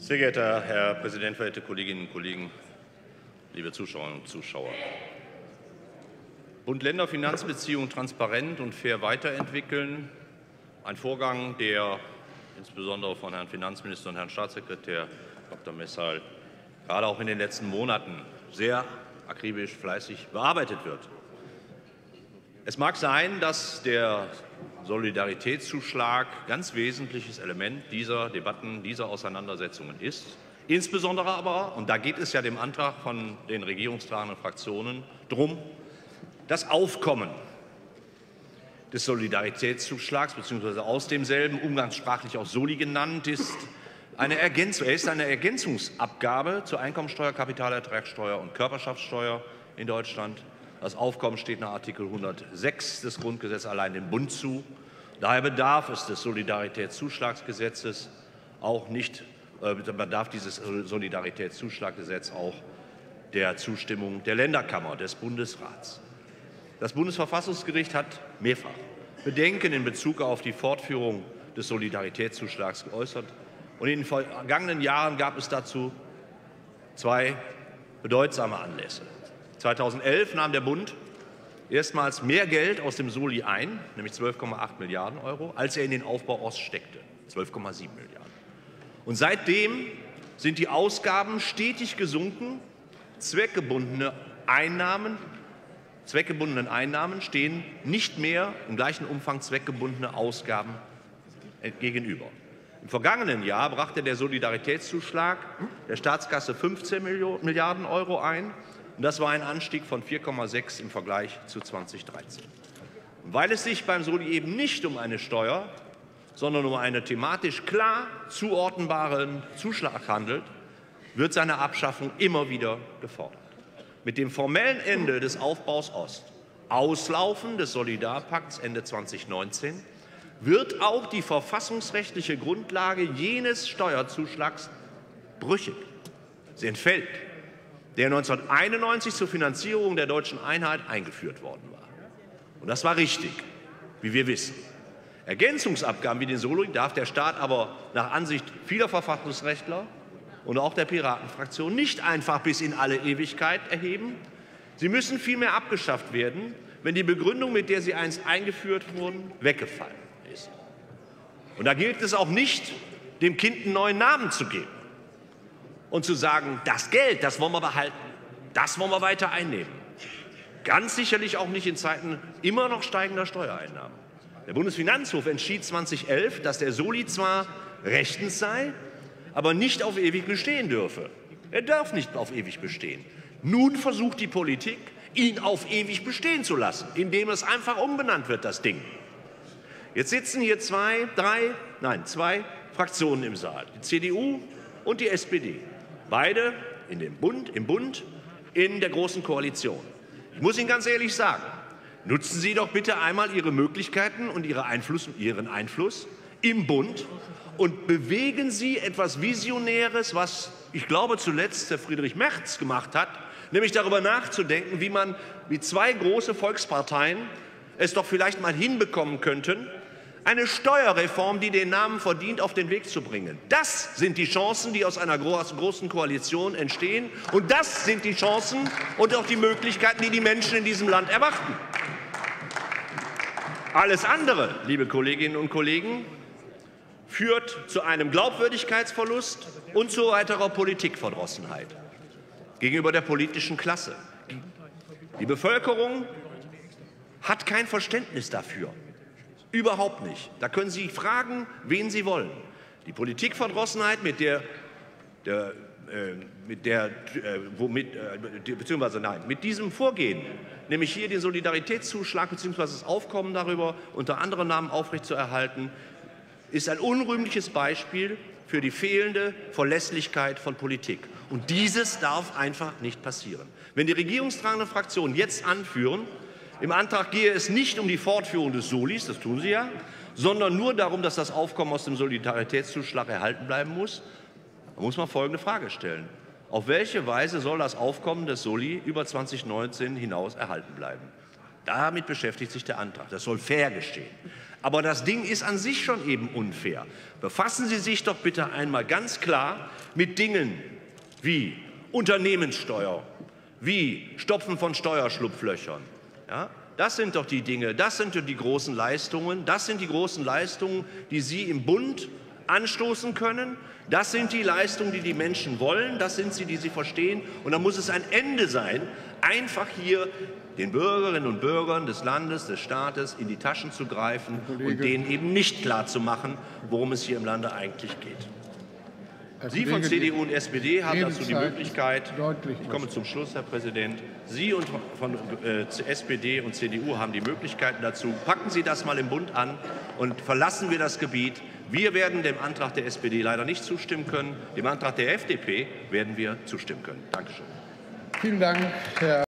Sehr geehrter Herr Präsident, verehrte Kolleginnen und Kollegen, liebe Zuschauerinnen und Zuschauer! Bund-Länder-Finanzbeziehungen transparent und fair weiterentwickeln, ein Vorgang, der insbesondere von Herrn Finanzminister und Herrn Staatssekretär Dr. Messal gerade auch in den letzten Monaten sehr akribisch, fleißig bearbeitet wird. Es mag sein, dass der Solidaritätszuschlag ganz wesentliches Element dieser Debatten, dieser Auseinandersetzungen ist. Insbesondere aber, und da geht es ja dem Antrag von den regierungstragenden Fraktionen darum, das Aufkommen des Solidaritätszuschlags bzw. aus demselben, umgangssprachlich auch Soli genannt, ist eine Ergänzungsabgabe zur Einkommensteuer, Kapitalertragssteuer und Körperschaftssteuer in Deutschland. Das Aufkommen steht nach Artikel 106 des Grundgesetzes allein dem Bund zu. Daher bedarf es des Solidaritätszuschlagsgesetzes auch nicht, bedarf dieses Solidaritätszuschlaggesetz auch der Zustimmung der Länderkammer des Bundesrats. Das Bundesverfassungsgericht hat mehrfach Bedenken in Bezug auf die Fortführung des Solidaritätszuschlags geäußert. Und in den vergangenen Jahren gab es dazu zwei bedeutsame Anlässe. 2011 nahm der Bund erstmals mehr Geld aus dem Soli ein, nämlich 12,8 Milliarden Euro, als er in den Aufbau Ost steckte, 12,7 Milliarden. Und seitdem sind die Ausgaben stetig gesunken. Zweckgebundenen Einnahmen stehen nicht mehr im gleichen Umfang zweckgebundene Ausgaben gegenüber. Im vergangenen Jahr brachte der Solidaritätszuschlag der Staatskasse 15 Milliarden Euro ein. Und das war ein Anstieg von 4,6 im Vergleich zu 2013. Und weil es sich beim Soli eben nicht um eine Steuer, sondern um einen thematisch klar zuordnenbaren Zuschlag handelt, wird seine Abschaffung immer wieder gefordert. Mit dem formellen Ende des Aufbaus Ost, Auslaufen des Solidarpakts Ende 2019, wird auch die verfassungsrechtliche Grundlage jenes Steuerzuschlags brüchig. Sie entfällt, der 1991 zur Finanzierung der deutschen Einheit eingeführt worden war. Und das war richtig, wie wir wissen. Ergänzungsabgaben wie den Soli darf der Staat aber nach Ansicht vieler Verfassungsrechtler und auch der Piratenfraktion nicht einfach bis in alle Ewigkeit erheben. Sie müssen vielmehr abgeschafft werden, wenn die Begründung, mit der sie einst eingeführt wurden, weggefallen ist. Und da gilt es auch nicht, dem Kind einen neuen Namen zu geben und zu sagen, das Geld, das wollen wir behalten, das wollen wir weiter einnehmen. Ganz sicherlich auch nicht in Zeiten immer noch steigender Steuereinnahmen. Der Bundesfinanzhof entschied 2011, dass der Soli zwar rechtens sei, aber nicht auf ewig bestehen dürfe. Er darf nicht auf ewig bestehen. Nun versucht die Politik, ihn auf ewig bestehen zu lassen, indem es einfach umbenannt wird, das Ding. Jetzt sitzen hier zwei Fraktionen im Saal, die CDU und die SPD. Beide im Bund, in der Großen Koalition. Ich muss Ihnen ganz ehrlich sagen, nutzen Sie doch bitte einmal Ihre Möglichkeiten und Ihren Einfluss im Bund und bewegen Sie etwas Visionäres, was ich glaube zuletzt Herr Friedrich Merz gemacht hat, nämlich darüber nachzudenken, wie zwei große Volksparteien es doch vielleicht mal hinbekommen könnten, eine Steuerreform, die den Namen verdient, auf den Weg zu bringen. Das sind die Chancen, die aus einer großen Koalition entstehen. Und das sind die Chancen und auch die Möglichkeiten, die die Menschen in diesem Land erwarten. Alles andere, liebe Kolleginnen und Kollegen, führt zu einem Glaubwürdigkeitsverlust und zu weiterer Politikverdrossenheit gegenüber der politischen Klasse. Die Bevölkerung hat kein Verständnis dafür. Überhaupt nicht. Da können Sie fragen, wen Sie wollen. Die Politikverdrossenheit, mit diesem Vorgehen, nämlich hier den Solidaritätszuschlag bzw. das Aufkommen darüber unter anderen Namen aufrechtzuerhalten, ist ein unrühmliches Beispiel für die fehlende Verlässlichkeit von Politik. Und dieses darf einfach nicht passieren. Wenn die regierungstragenden Fraktionen jetzt anführen, im Antrag gehe es nicht um die Fortführung des Solis, das tun sie ja, sondern nur darum, dass das Aufkommen aus dem Solidaritätszuschlag erhalten bleiben muss, da muss man folgende Frage stellen. Auf welche Weise soll das Aufkommen des Soli über 2019 hinaus erhalten bleiben? Damit beschäftigt sich der Antrag. Das soll fair geschehen. Aber das Ding ist an sich schon eben unfair. Befassen Sie sich doch bitte einmal ganz klar mit Dingen wie Unternehmenssteuer, wie Stopfen von Steuerschlupflöchern. Ja? Das sind doch die Dinge, das sind die großen Leistungen, die Sie im Bund anstoßen können. Das sind die Leistungen, die die Menschen wollen, das sind sie, die sie verstehen. Und da muss es ein Ende sein, einfach hier den Bürgerinnen und Bürgern des Landes, des Staates in die Taschen zu greifen und denen eben nicht klarzumachen, worum es hier im Lande eigentlich geht. Sie von CDU und SPD haben dazu die Möglichkeit, ich komme zum Schluss, Herr Präsident, Sie und von SPD und CDU haben die Möglichkeiten dazu. Packen Sie das mal im Bund an und verlassen wir das Gebiet. Wir werden dem Antrag der SPD leider nicht zustimmen können. Dem Antrag der FDP werden wir zustimmen können. Dankeschön. Vielen Dank, Herr